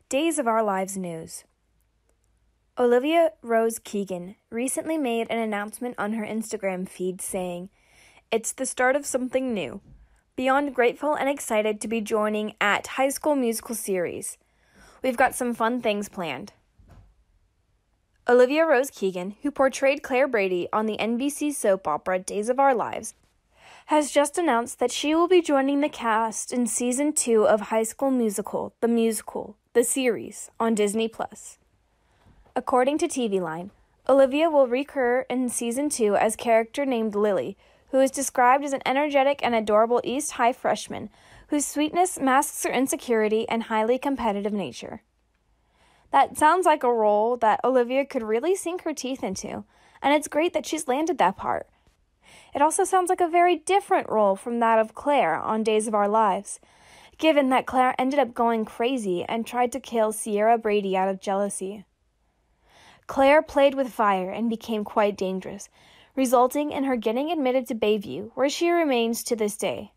Days of Our Lives news. Olivia Rose Keegan recently made an announcement on her Instagram feed saying, "It's the start of something new. Beyond grateful and excited to be joining at High School Musical series. We've got some fun things planned." Olivia Rose Keegan, who portrayed Claire Brady on the NBC soap opera Days of Our Lives, has just announced that she will be joining the cast in Season 2 of High School Musical, the series, on Disney+. According to TV Line, Olivia will recur in Season 2 as character named Lily, who is described as an energetic and adorable East High freshman whose sweetness masks her insecurity and highly competitive nature. That sounds like a role that Olivia could really sink her teeth into, and it's great that she's landed that part. It also sounds like a very different role from that of Claire on Days of Our Lives, given that Claire ended up going crazy and tried to kill Sierra Brady out of jealousy. Claire played with fire and became quite dangerous, resulting in her getting admitted to Bayview, where she remains to this day.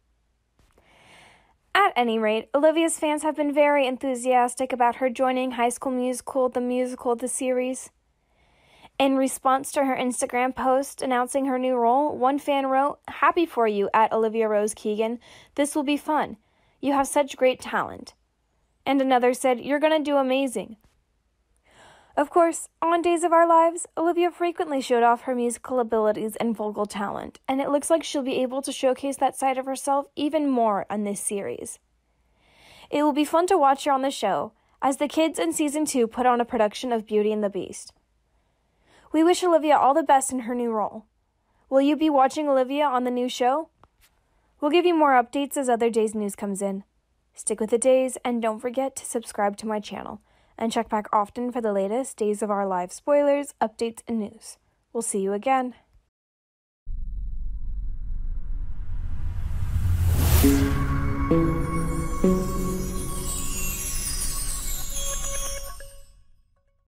At any rate, Olivia's fans have been very enthusiastic about her joining High School Musical, the series. In response to her Instagram post announcing her new role, one fan wrote, "Happy for you at Olivia Rose Keegan. This will be fun. You have such great talent." And another said, "You're going to do amazing." Of course, on Days of Our Lives, Olivia frequently showed off her musical abilities and vocal talent, and it looks like she'll be able to showcase that side of herself even more on this series. It will be fun to watch her on the show, as the kids in Season 2 put on a production of Beauty and the Beast. We wish Olivia all the best in her new role. Will you be watching Olivia on the new show? We'll give you more updates as other Days news comes in. Stick with the Days, and don't forget to subscribe to my channel. And check back often for the latest Days of Our Lives spoilers, updates, and news. We'll see you again.